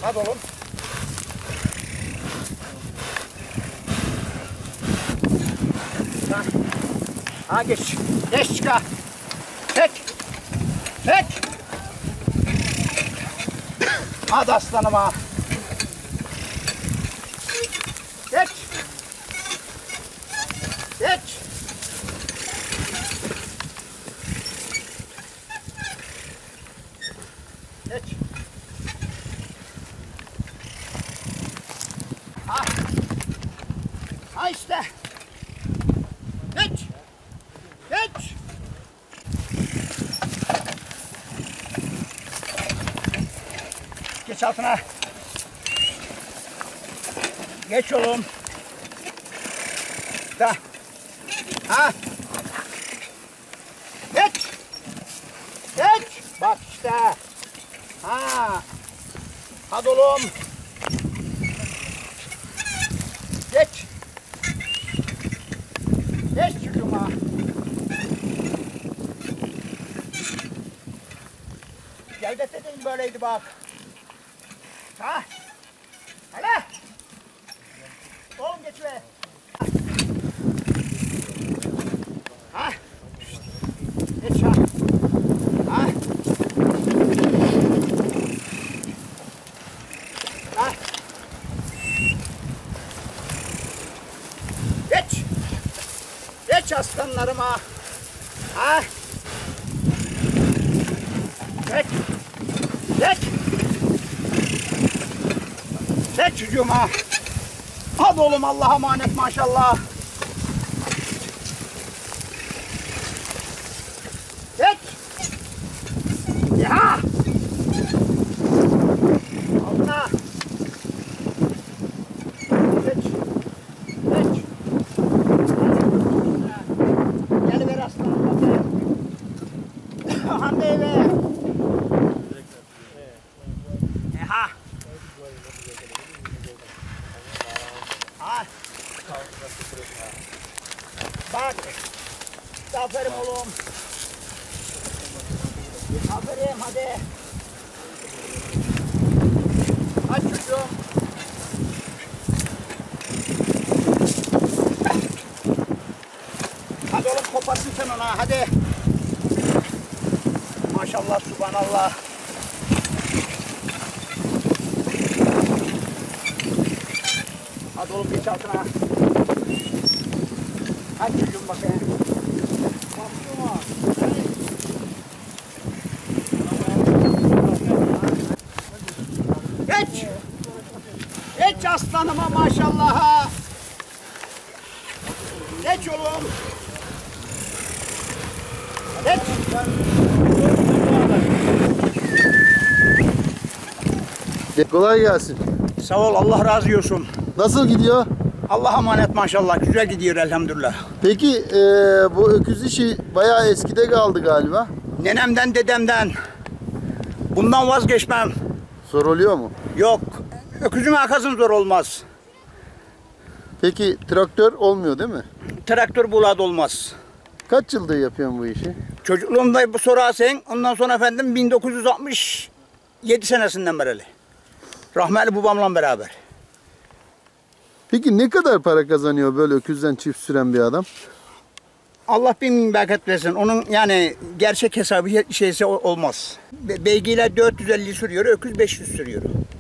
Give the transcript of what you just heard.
Hadi oğlum. Ha geç. Geç çıkar. Tek. Tek. Hadi aslanım ha. Geç. Geç. Geç. Ha. Ha işte. Geç. Geç. Geç altına. Geç oğlum. Da. Ha. Geç. Geç. Bak işte. Ha. Hadi oğlum. Geç. Geç çocuğuma. Cevdet dedin böyleydi bak. Ha. Hele. Oğlum geç be. Ha. Geç ha. Ha. Ha. Geç. Geç aslanlarıma. Ha. Geç. Geç. Geç çocuğuma. Hadi oğlum Allah'a emanet maşallah. Geç. Ya. Altına. Geç. Geç. Geliver aslanım bakayım. Hande eve. Ha. Ha. Bak. Aferin oğlum. Aferin hadi. Hadi çocuğum. Hadi oğlum koparsın sen ona hadi. Maşallah subhanallah. Hadi oğlum geç altına. Hadi çocuğum bakayım. Geç. Geç aslanıma maşallah. Geç oğlum. Geç. Kolay gelsin. Sağ ol Allah razı olsun. Nasıl gidiyor? Allah'a emanet maşallah. Güzel gidiyor elhamdülillah. Peki bu öküz işi bayağı eskide kaldı galiba. Nenemden dedemden. Bundan vazgeçmem. Zor oluyor mu? Yok. Öküzün arkasın zor olmaz. Peki traktör olmuyor değil mi? Traktör buladı olmaz. Kaç yıldır yapıyorsun bu işi? Çocukluğumda bu sorarsan ondan sonra efendim 1967 senesinden beri. Rahmetli babamla beraber. Peki ne kadar para kazanıyor böyle öküzden çift süren bir adam? Allah bin bereket versin. Onun yani gerçek hesabı şeysi olmaz. Beygirler 450 sürüyor, öküz 500 sürüyor.